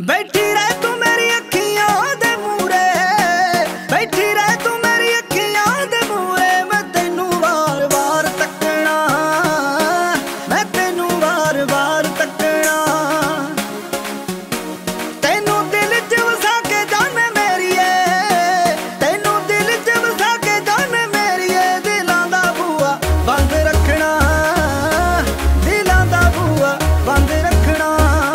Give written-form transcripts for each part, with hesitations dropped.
बैठी रह तू मेरी अखियां दे मूरे, बैठी रह तू मेरी अखियां दे मूरे, मैं तेनू वार वार तकना, मैं तेनू वार वार तकना, तेनू दिल च वसा के जाने मेरीए, तेनू दिल च वसा के जाने मेरीए, दिलां दा बूआ बंद रखना, दिलां दा बूआ बंद रखना।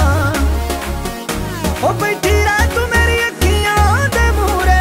ओ बैठी रह तू मेरी अखियां दे मूरे,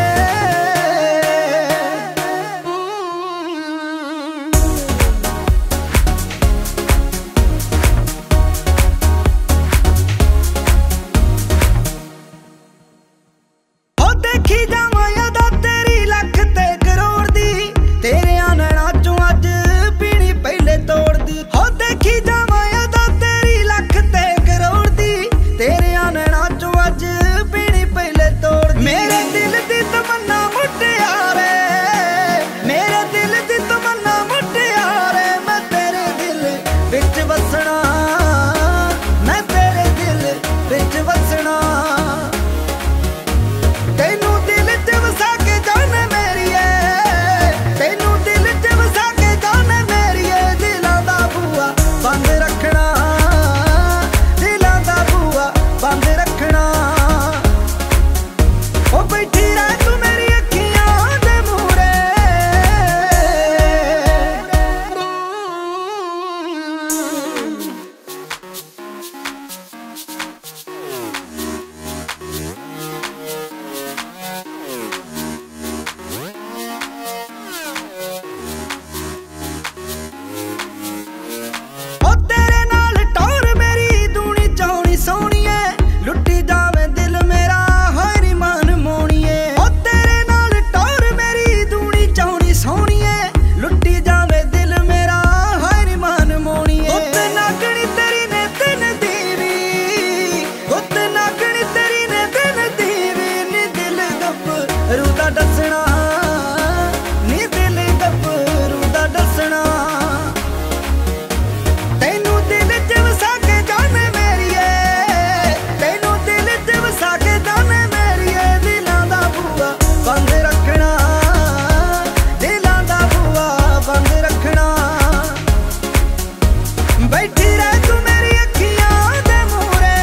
ओ देखी जावां यादा तेरी लख ते करोड़ दी, तेरे नैना चों अज पीनी पहले तोड़ दी, ओ देखी जावां यादा तेरी लख ते करोड़ दी, तेरे नैना चों अज पीनी पहले तोड़ दी। मेरे दिल दी तमन्ना मुटियारे, मेरे दिल दी तमन्ना मुटियारे, मैं तेरे दिल विच वसना, मैं तेरे दिल विच वसना, तेनू दिल च वसा के जाने मेरीए, तेनू दिल च वसा के जाने मेरीए, दिलां दा बूआ बंद रखना, दिलां दा बूआ बंद रखना। ओ बैठी रह तू मेरी अखियां दे मूरे, ओ तेरे नाल टौर मेरी दूनी चौनी सोहणीए, लुट्टी जावे दिल मेरा हाय नी मन मोहणीए, ओ तेरे नाल टौर मेरी दूनी चौनी सोहणीए, लुट्टी जावे दिल मेरा हाय नी मन मोहणीए। गुੱਤ नागणी तेरी ने दिन दीवी, गुੱਤ नागणी तेरी ने दिन दीवी, नी दिल गभरू दा डसना, नी दिल गभरू दा डसना, तेनू दिल च वसा के जाने मेरीए, तेनू दिल च वसा के जाने मेरीए, दिलां दा बूआ बंद रखना, दिलां दा बूआ बंद रखना। बैठी रह तू मेरी अखियां दे मूरे,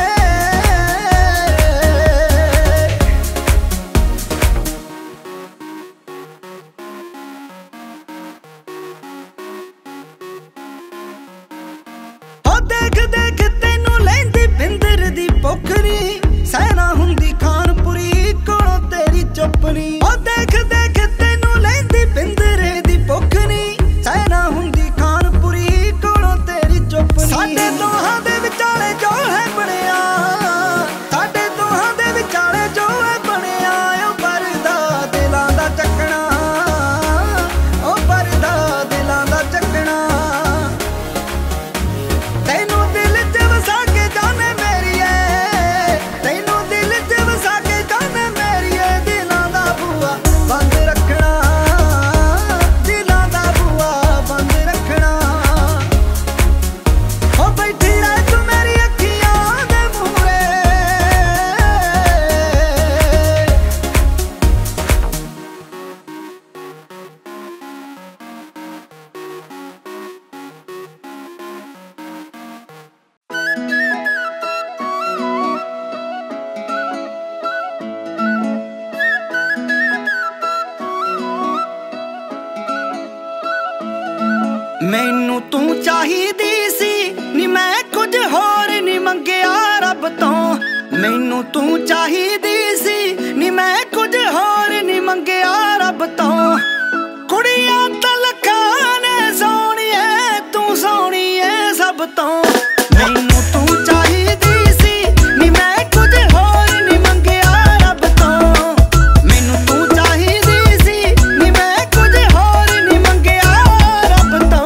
ओ देख देख तेनू लैंदी बिंदर दी पोखरी, सहना हुंदी खानपुरी कोलों तेरी चुप्पनी, ओ देख देख तेनू लैंदी बिंदर दी पोखरी, सहना हुंदी खानपुरी कोलों तेरी चुप्पनी। साडे दोहां दे विचाले जो है बनिया, साडे दोहां दे विचाले जो है बनिया, ओ परदा दिलां दा चकना, ओ परदा दिलां दा चकना, तेनू दिल च वसा के जाने मेरीए, तेनू दिल च वसा के जाने मेरीए, दिलां दा बूआ बंद रखना, दिलां दा बूआ बंद रखना। ओ बैठी रह तू मेरी अखियां दे मूरे, मैनू तू चाहिदी सी नी मैं कुछ होर नी मंगिया रब तो, मैनू तू चाहिदी सी नी मैं कुछ होर नी मंगिया रब तो, कुड़ियां तां लखां ने सोहणीए, तू सोहणीए सब तो, मैनू तू चाहिदी सी नी मैं कुछ होर नी मंगिया रब तो, मैनू तू चाहिदी सी नी मैं कुछ होर नी मंगिया रब तो।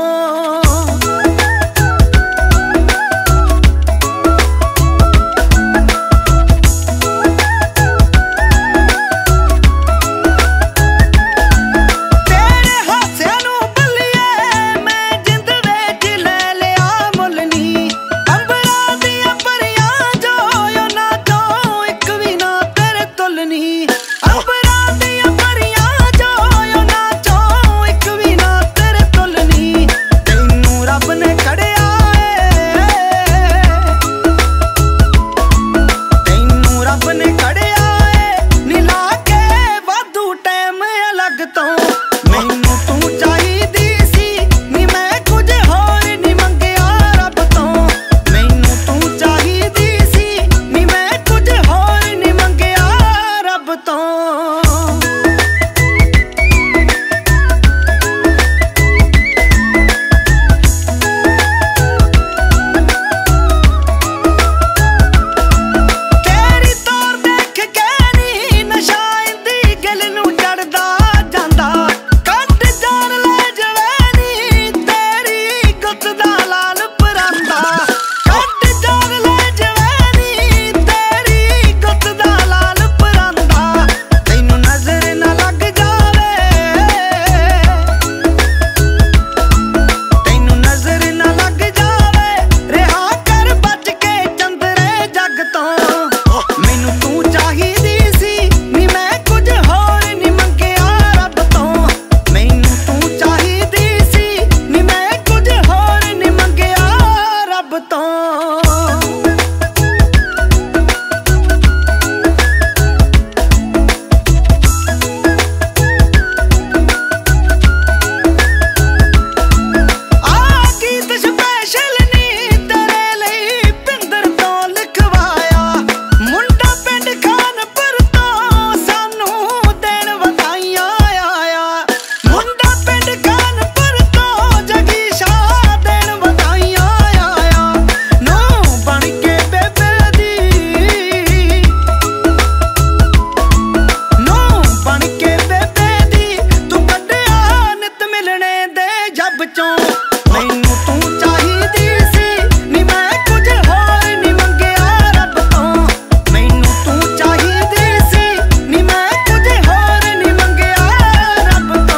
ਰੱਬ ਚੋਂ ਮੈਨੂੰ ਤੂੰ ਚਾਹੀਦੀ ਸੀ ਨੀ ਮੈਂ ਕੁਝ ਹੋਰ ਨੀ ਮੰਗਿਆ ਰੱਬ ਤੋਂ ਮੈਨੂੰ ਤੂੰ ਚਾਹੀਦੀ ਸੀ ਨੀ ਮੈਂ ਕੁਝ ਹੋਰ ਨੀ ਮੰਗਿਆ ਰੱਬ ਤੋਂ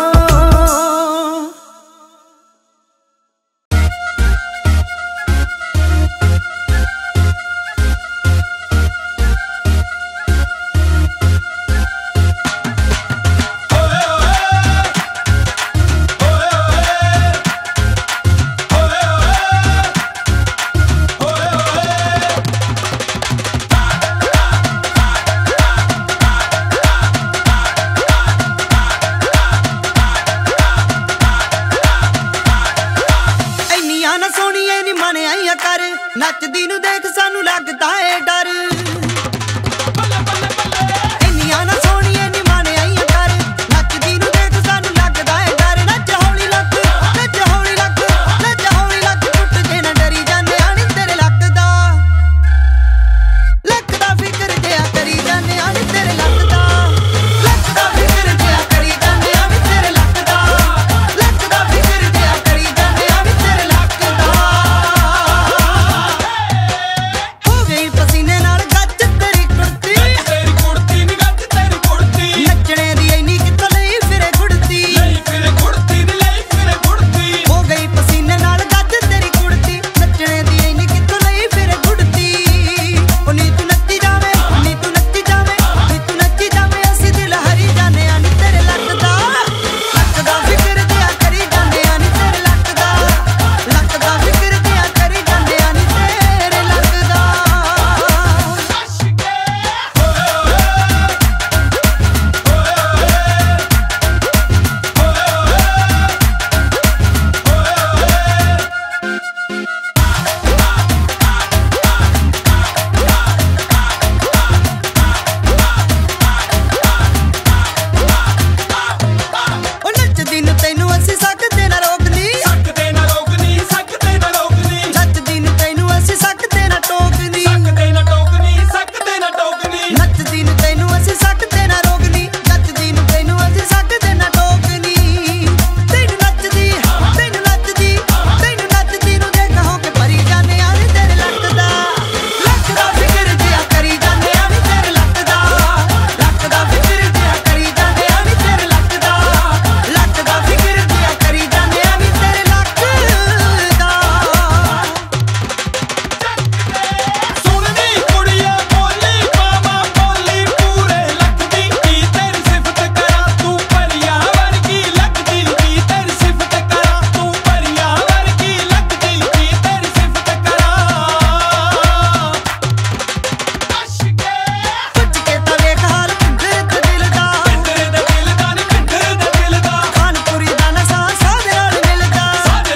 ਨੱਚਦੀ ਨੂੰ ਦੇਖ ਸਾਨੂੰ ਲੱਗਦਾ ਏ ਡਰ ਇੰਨੀਆਂ ਨਾ ਸੋਹਣੀਏ ਨੀ ਮਨ ਆਈਆਂ ਕਰ ਨੱਚਦੀ ਨੂੰ ਦੇਖ ਸਾਨੂੰ ਲੱਗਦਾ ਏ ਡਰ ਨੱਚ ਹੌਲੀ ਲੱਕ ਨੱਚ ਹੌਲੀ ਲੱਕ ਨੱਚ ਹੌਲੀ ਲੱਕ ਟੁੱਟ ਜੇ ਨਾ ਡਰੀ ਜਾਂਦੇ ਆ ਨੀ ਤੇਰੇ ਲੱਕ ਦਾ ਫਿਕਰ ਜਿਆ ਕਰੀ ਜਾਂਦੇ ਆ ਨੀ ਤੇਰੇ ਲੱਕ ਦਾ ਫਿਕਰ ਜਿਆ ਕਰੀ ਜਾਂਦੇ ਆ ਨੀ ਤੇਰੇ ਲੱਕ ਦਾ ਫਿਕਰ ਜਿਆ ਕਰੀ ਜਾਂਦੇ ਆ ਨੀ ਤੇਰੇ ਲੱਕ ਦਾ ਪਸੀਨੇ ਨਾਲ ਗੱਜ ਤੇਰੀ ਕੁੜਤੀ ਨੀ ਗੱਜ ਤੇਰੀ ਕੁੜਤੀ ਨੱਚਣੇ ਦੀ ਇੰਨੀ ਕਿੱਥੋਂ ਲਈ ਫਿਰੇ ਗੁੜਤੀ ਹੋ ਗਈ ਪਸੀਨੇ ਨਾਲ ਗੱਜ ਤੇਰੀ ਕੁੜਤੀ ਨੱਚਣੇ ਦੀ ਇੰਨੀ ਕਿੱਥੋਂ ਲਈ ਫਿਰੇ ਗੁੜਤੀ ਉਹ ਨੀ ਤੂੰ ਨੱਚੀ ਜਾਵੇਂ ਨੀ ਤੂੰ ਨੱਚੀ ਜਾਵੇਂ ਨੀ ਤੂੰ ਨੱਚੀ ਜਾਵੇਂ ਅਸੀਂ ਦਿਲ ਹਰੀ ਜਾਂਦੇ ਆ ਨੀ ਤੇਰੇ ਲੱਕ ਦਾ ਫਿਕਰ ਜਿਆ ਕਰੀ ਜਾਂਦੇ ਆ ਨੀ ਤੇਰੇ ਲੱਕ ਦਾ ਫਿਕਰ ਜਿਆ ਕਰੀ ਜਾਂਦੇ ਆ ਨੀ ਤੇਰੇ ਲੱਕ ਦਾ ਉਹ ਨੱਚਦੀ ਨੂੰ ਤੈਨੂੰ ਅਸੀਂ ਸਕਦੇ ਨਾ ਰੋਕਨੀ ਨੱਚਦੀ ਨੂੰ ਤੈਨੂੰ ਅਸੀਂ ਸਕਦੇ ਨਾ ਟੋਕਨੀ ਨੱਚਦੀ ਨੂੰ ਤੈਨੂੰ ਅਸੀਂ ਸਕਦੇ ਨਾ ਰੋਕਨੀ ਨੱਚਦੀ ਨੂੰ ਤੈਨੂੰ ਅਸੀਂ ਸਕਦੇ ਨਾ ਟੋਕਨੀ ਤੈਨੂੰ ਨੱਚਦੀ ਨੂੰ ਦੇਖ ਹੋ ਕੇ ਭਰੀ ਜਾਂਦੇ ਆ ਨੀ ਤੇਰੇ ਲੱਕ ਦਾ ਫਿਕਰ ਜਿਆ ਕਰੀ ਜਾਂਦੇ ਆ ਨੀ ਤੇਰੇ ਲੱਕ ਦਾ ਫਿਕਰ ਜਿਆ ਕਰੀ ਜਾਂਦੇ ਆ ਨੀ ਤੇਰੇ ਲੱਕ ਦਾ ਫਿਕਰ ਜਿਆ ਕਰੀ ਜਾਂਦੇ ਆ ਨੀ ਤੇਰੇ ਲੱਕ ਦਾ ਸੁਣਨੀ ਕੁੜੀਏ ਬੋਲੀ ਮਾਮਾ ਬੋਲੀ ਪੂਰੇ ਲੱਖ ਦੀ ਕੀ ਤੇਰੀ ਸਿਫਤ ਕਰਾਂ ਤੂੰ ਪਰੀਆਂ ਵਰਗੀ ਲੱਗਦੀ ਕੀ ਤੇਰੀ ਸਿਫਤ ਕਰਾਂ ਤੂੰ ਪਰੀਆਂ ਵਰਗੀ ਲੱਗਦੀ ਕੀ ਤੇਰੀ ਸਿਫਤ ਕਰਾਂ ਪੁੱਛ ਕੇ ਤਾਂ ਵੇਖ ਹਾਲ ਭਿੰਦਰ ਦੇ ਦਿਲ ਦਾ ਖਾਨਪੁਰੀ ਦਾ ਨਸ਼ਾ ਸਾਡੇ ਨਾਲ ਮਿਲਦਾ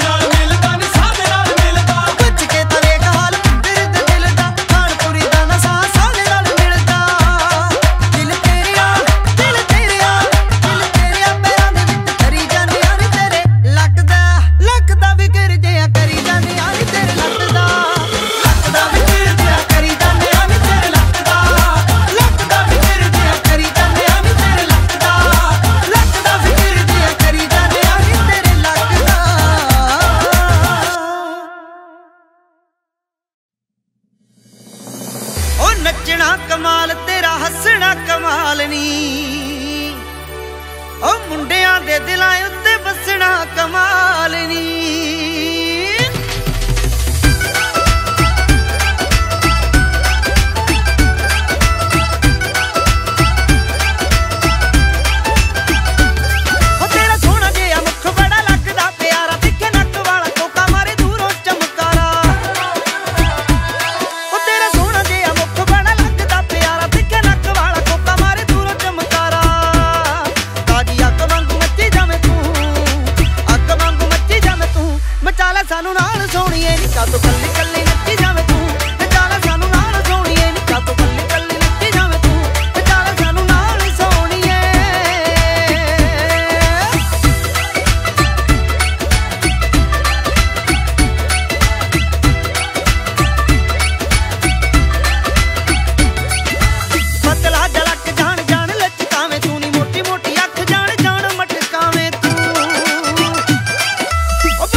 ਪੁੱਛ ਕੇ ਤਾਂ ਵੇਖ ਹਾਲ ਭਿੰਦਰ ਦੇ ਦਿਲ ਦਾ ਖਾਨਪੁਰੀ ਦਾ ਨਸ਼ਾ ਸਾਡੇ ਨਾਲ ਮਿਲਦਾ ਦਿਲ ਤੇਰਿਆਂ ਪੈਰਾਂ ਦੇ ਵਿੱਚ ਧਰੀ ਜਾਂਦੇ ਆ ਨੀ ਤੇਰੇ ਲੱਕ ਦਾ ਫਿਕਰ ਜਿਆ ਕਰੀ ਜਾਂਦੇ ਆ ਨੀ ਤੇਰੇ ਲੱਕ ਦਾ ਫਿਕਰ ਜਿਆ ਕਰੀ ਜਾਂਦੇ ਆ ਨੀ ਤੇਰੇ ਲੱਕ ਦਾ ਫਿਕਰ ਜਿਆ ਕਰੀ ਜਾਂਦੇ ਆ ਨੀ ਤੇਰੇ ਲੱਕ ਦਾ ਫਿਕਰ ਜਿਆ ਕਰੀ ਜਾਂਦੇ ਆ ਨੀ ਤੇਰੇ ਲੱਕ ਦਾ ਉਹ ਨੱਚਣਾ ਕਮਾਲ ਤੇਰਾ ਹੱਸਣਾ ਕਮਾਲ ਨੀ ਉਹ ਮੁੰਡਿਆਂ ਦੇ ਦਿਲਾਂ ਉੱਤੇ ਵਸਣਾ ਕਮਾਲ ਨੀ ਉਹ ਤੇਰਾ ਸੋਹਣਾ ਜਿਹਾ ਮੁੱਖ ਬੜਾ ਲੱਗਦਾ ਪਿਆਰਾ ਤਿੱਖੇ ਨੱਕ ਵਾਲਾ ਕੋਕਾ ਮਾਰੇ ਦੂਰੋਂ ਚਮਕਾਰਾ ਉਹ ਤੇਰਾ ਸੋਹਣਾ ਜਿਹਾ ਮੁੱਖ ਬੜਾ ਲੱਗਦਾ ਪਿਆਰਾ ਤਿੱਖੇ ਨੱਕ ਵਾਲਾ ਕੋਕਾ ਮਾਰੇ ਦੂਰੋਂ ਚਮਕਾਰਾ ਤਾਜੀ ਅੱਗ ਵਾਂਗੂ ਮੱਚੀ ਜਾਵੇਂ ਤੂੰ ਮਚਾ ਲੈ ਸਾਨੂੰ ਨਾਲ ਸੋਹਣੀਏ ਨੀ ਕਾਤੋਂ ਕੱਲੀ ਕੱਲੀ ਨੱਚੀ ਜਾਵੇਂ ਤੂੰ ਮਚਾ ਲੈ ਸਾਨੂੰ ਨਾਲ ਸੋਹਣੀਏ ਨੀ ਕਾਤੋਂ ਕੱਲੀ ਕੱਲੀ ਨੱਚੀ ਜਾਵੇਂ ਤੂੰ ਮਚਾ ਲੈ ਸਾਨੂੰ ਨਾਲ ਸੋਹਣੀਏ ਪਤਲਾ ਜਲਕ ਜਾਣ ਲਚਕਾਵੇਂ ਤੂੰ ਨੀ ਮੋਟੀ ਮੋਟੀ ਅੱਖ ਜਾਣ ਮਟਕਾਵੇਂ ਤੂੰ ਉਹ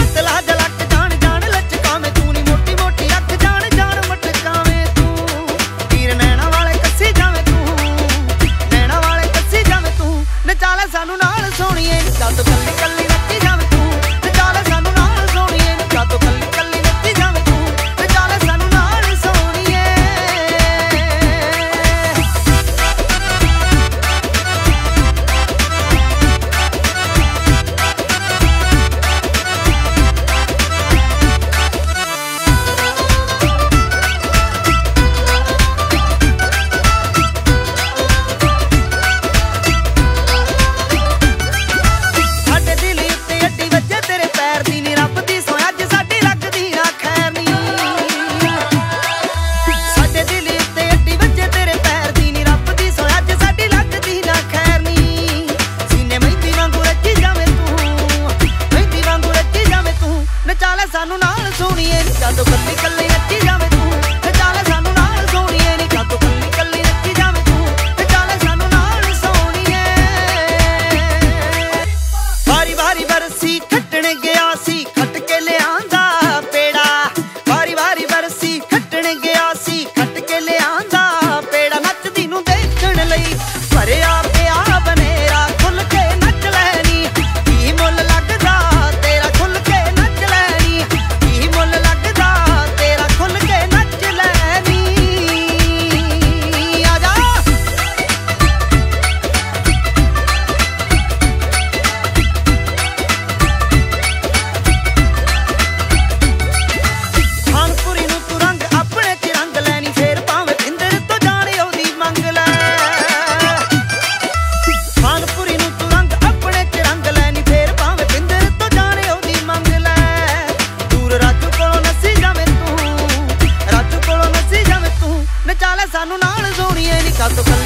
तो